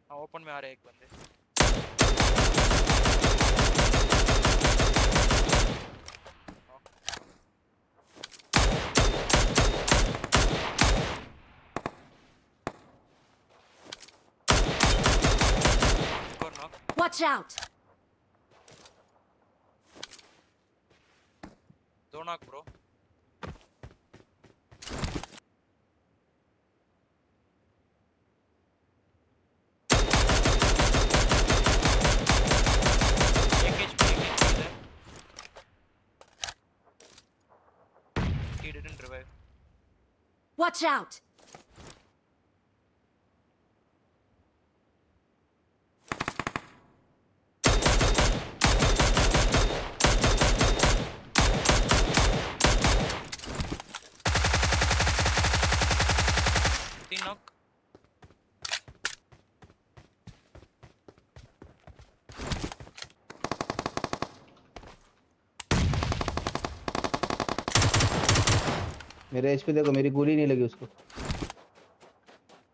हाँ ओपन में आ रहे एक बंदे। Watch out! दो नॉक ब्रो। एक HP है। He didn't revive. Watch out! तीन नॉक। मेरे एचपी देखो, मेरी गोली नहीं लगी उसको।